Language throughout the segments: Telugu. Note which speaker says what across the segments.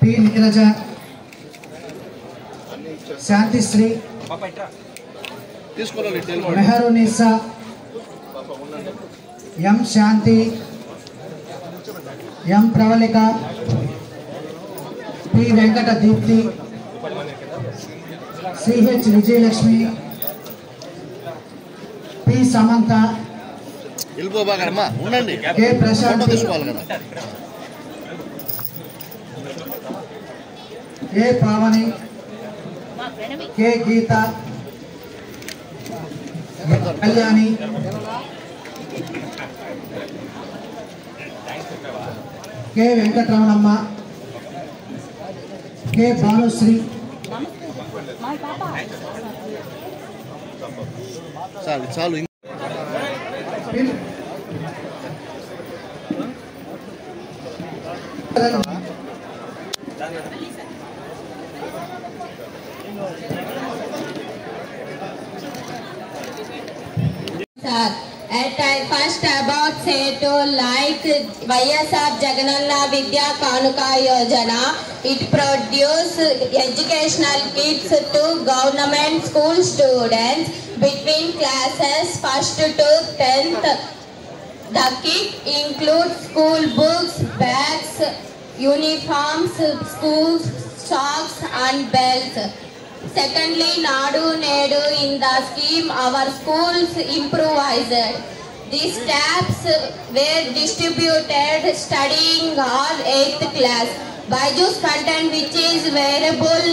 Speaker 1: P Neeraja, Shantisri, Meharunnisa, M Shanti, M Pravallika, P Venkata Deepti, CH Vijayalakshmi, P Samantha, K Prashanti, K Pavani, K Geetha, Kalyani, K Venkataramanamma, K Bhanusri,
Speaker 2: చాలు
Speaker 3: At I first about say to like YSR Jagananna Vidya Kanuka Yojana, it produce educational kits to government school students between classes 1st to 10th. The kit includes school books, bags, uniforms, school socks and belts. Secondly, Nadu Nedu in the scheme our schools improvised. These tabs were distributed studying all 8th class. Byju's content which is wearable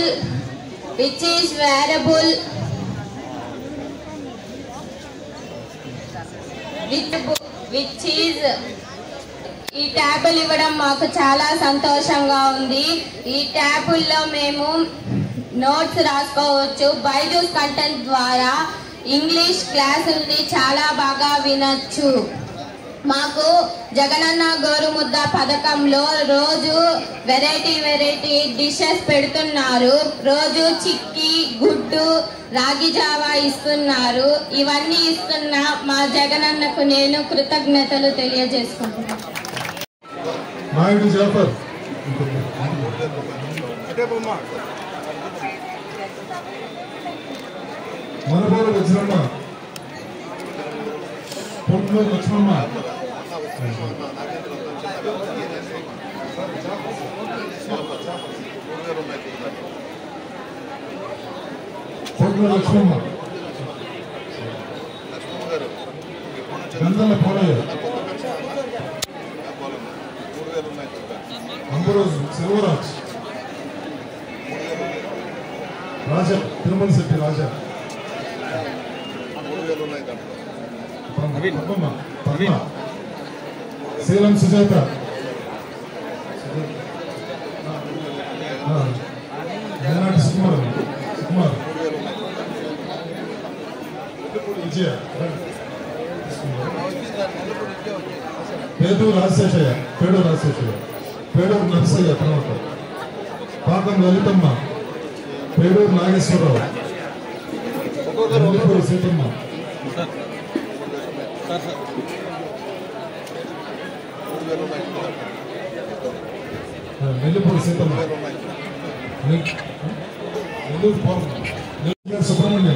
Speaker 3: which is ఈ ట్యాబులు ఇవ్వడం మాకు చాలా సంతోషంగా ఉంది. ఈ ట్యాబుల్లో మేము నోట్స్ రాసుకోవచ్చు. బైజూస్ కంటెంట్ ద్వారా ఇంగ్లీష్ క్లాసుల్ని చాలా బాగా వినొచ్చు. మాకు జగనన్న గోరుముద్ద పథకంలో రోజు వెరైటీ డిషెస్ పెడుతున్నారు. రోజు చిక్కీ, గుడ్డు, రాగి జావా ఇస్తున్నారు. ఇవన్నీ ఇస్తున్న మా జగనన్నకు నేను కృతజ్ఞతలు తెలియజేసుకుంటున్నాను.
Speaker 4: నాయుడు జాఫర్, మనబోలు వజ్రమ్మ, పొట్లూరు లక్ష్మమ్మ, పొట్లూరు లక్ష్మమ్మ, గంధల పోలయ్య, అంబరోజు సెల్వరాజ్, రాజా తిరుమల శెట్టి రాజా, శీలం సుజాత, సుకుమార్ విజయ, పేదూరు రాజశేషయ్య, పేడూరు నరసయ్య, తర్వాత పాకం లలితమ్మ, పేడూరు నాగేశ్వరరావు, నెల్లిపూరు సీతమ్మ, నెల్లిపూడి సీతమ్మ, నెల్లూరు సుబ్రహ్మణ్యం,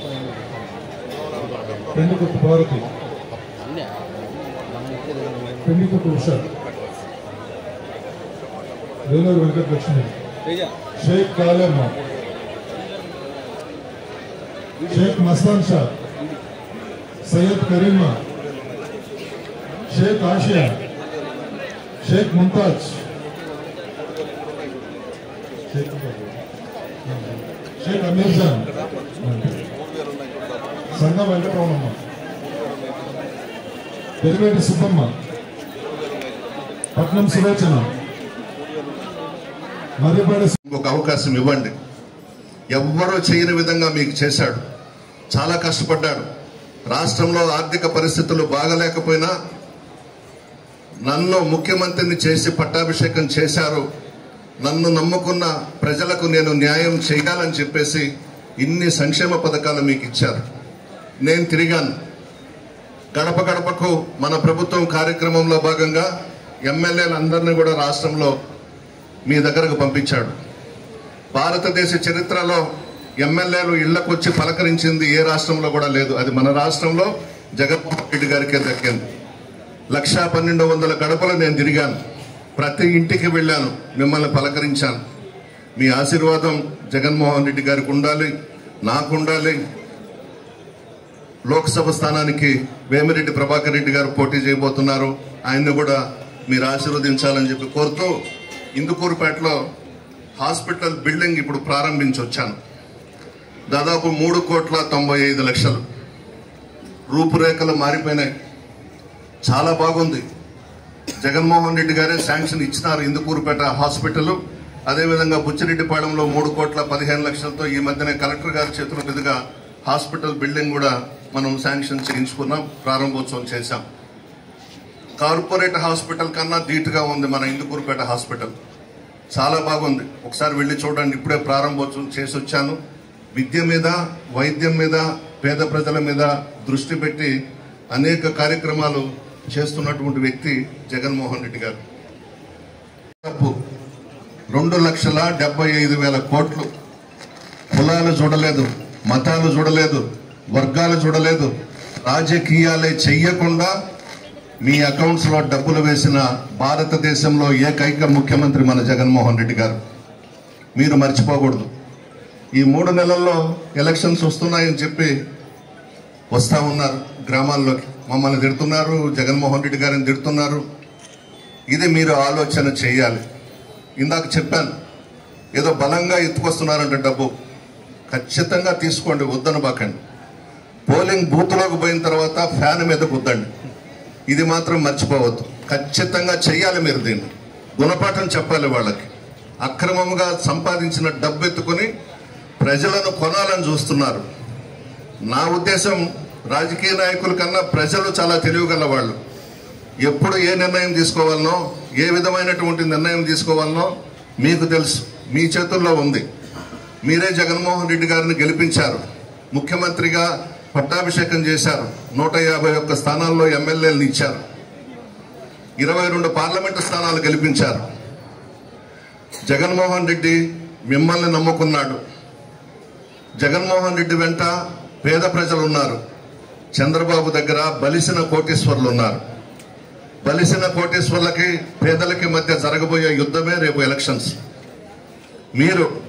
Speaker 4: పెండికొట్టు భారతి, పెండికొట్టు ఉష, వేలూరు వెంకటలక్ష్మి, షేక్ కాలేమ్మ, షేక్ మస్తాన్ షా, సయ్యద్ కరీమా, షేక్ ఆషియా, షేక్ ముంతాజ్, షేక్ అమీర్ జాన్, సంగ వెంకటరమణమ్మ, పెరివేటి సుబ్బమ్మ, పట్నం సులోచన, మర్రిపాడి.
Speaker 2: ఒక అవకాశం ఇవ్వండి. ఎవ్వరూ చేయని విధంగా మీకు చేశాడు. చాలా కష్టపడ్డాడు. రాష్ట్రంలో ఆర్థిక పరిస్థితులు బాగలేకపోయినా నన్ను ముఖ్యమంత్రిని చేసి పట్టాభిషేకం చేశారు. నన్ను నమ్ముకున్న ప్రజలకు నేను న్యాయం చేయాలని చెప్పేసి ఇన్ని సంక్షేమ పథకాలు మీకు ఇచ్చారు. నేను తిరిగాను. గడప గడపకు మన ప్రభుత్వం కార్యక్రమంలో భాగంగా ఎమ్మెల్యేలందరినీ కూడా రాష్ట్రంలో మీ దగ్గరకు పంపించాడు. భారతదేశ చరిత్రలో ఎమ్మెల్యేలు ఇళ్లకు వచ్చి పలకరించింది ఏ రాష్ట్రంలో కూడా లేదు. అది మన రాష్ట్రంలో జగన్మోహన్ రెడ్డి గారికే దక్కింది. 1,1200 గడపలు నేను తిరిగాను, ప్రతి ఇంటికి వెళ్ళాను, మిమ్మల్ని పలకరించాను. మీ ఆశీర్వాదం జగన్మోహన్ రెడ్డి గారికి ఉండాలి, నాకు ఉండాలి. లోక్సభ స్థానానికి వేమిరెడ్డి ప్రభాకర్ రెడ్డి గారు పోటీ చేయబోతున్నారు, ఆయన్ని కూడా మీరు ఆశీర్వదించాలని చెప్పి కోరుతూ ఇందుకూరుపేటలో హాస్పిటల్ బిల్డింగ్ ఇప్పుడు ప్రారంభించొచ్చాను. దాదాపు 3,95,00,000 రూపురేఖలు మారిపోయినాయి. చాలా బాగుంది. జగన్మోహన్ రెడ్డి గారే శాంక్షన్ ఇచ్చినారు ఇందుకూరుపేట హాస్పిటల్. అదేవిధంగా బుచ్చిరెడ్డిపాళెంలో 3,15,00,000తో ఈ మధ్యనే కలెక్టర్ గారి చేతుల మీదుగా హాస్పిటల్ బిల్డింగ్ కూడా మనం శాంక్షన్ చేయించుకున్నాం, ప్రారంభోత్సవం చేశాం. కార్పొరేట్ హాస్పిటల్ కన్నా ధీటుగా ఉంది మన ఇందుకూరుపేట హాస్పిటల్, చాలా బాగుంది. ఒకసారి వెళ్ళి చూడండి. ఇప్పుడే ప్రారంభోత్సవం చేసి వచ్చాను. విద్య మీద, వైద్యం మీద, పేద ప్రజల మీద దృష్టి పెట్టి అనేక కార్యక్రమాలు చేస్తున్నటువంటి వ్యక్తి జగన్మోహన్ రెడ్డి గారు. 2,75,000 కోట్లు. కులాలు చూడలేదు, మతాలు చూడలేదు, వర్గాలు చూడలేదు, రాజకీయాలే చెయ్యకుండా మీ అకౌంట్స్ లో డబ్బులు వేసిన భారతదేశంలో ఏకైక ముఖ్యమంత్రి మన జగన్మోహన్ రెడ్డి గారు. మీరు మర్చిపోకూడదు. ఈ 3 నెలల్లో ఎలక్షన్స్ వస్తున్నాయని చెప్పి వస్తా ఉన్నారు గ్రామాల్లోకి, మమ్మల్ని తిడుతున్నారు, జగన్మోహన్ రెడ్డి గారిని తిడుతున్నారు. ఇది మీరు ఆలోచన చేయాలి. ఇందాక చెప్పాను, ఏదో బలంగా ఎత్తుకొస్తున్నారంటే డబ్బు ఖచ్చితంగా తీసుకోండి, వద్దను బాకండి. పోలింగ్ బూత్లోకి పోయిన తర్వాత ఫ్యాన్ మీద గుద్దండి. ఇది మాత్రం మర్చిపోవద్దు. ఖచ్చితంగా చెయ్యాలి. మీరు దీన్ని గుణపాఠం చెప్పాలి వాళ్ళకి. అక్రమంగా సంపాదించిన డబ్బు ఎత్తుకొని ప్రజలను కొనాలని చూస్తున్నారు. నా ఉద్దేశం, రాజకీయ నాయకుల కన్నా ప్రజలు చాలా తెలివిగల వాళ్ళు. ఎప్పుడు ఏ నిర్ణయం తీసుకోవాలనో, ఏ విధమైనటువంటి నిర్ణయం తీసుకోవాలనో మీకు తెలుసు, మీ చేతుల్లో ఉంది. మీరే జగన్మోహన్ రెడ్డి గారిని గెలిపించారు, ముఖ్యమంత్రిగా పట్టాభిషేకం చేశారు, 151 స్థానాల్లో ఎమ్మెల్యేలను ఇచ్చారు, 22 పార్లమెంటు స్థానాలు గెలిపించారు. జగన్మోహన్ రెడ్డి మిమ్మల్ని నమ్ముకున్నాడు. జగన్మోహన్ రెడ్డి వెంట పేద ప్రజలు ఉన్నారు. చంద్రబాబు దగ్గర బలిసిన కోటీశ్వర్లు ఉన్నారు. బలిసిన కోటీశ్వర్లకి పేదలకి మధ్య జరగబోయే యుద్ధమే రేపు ఎలక్షన్స్. మీరు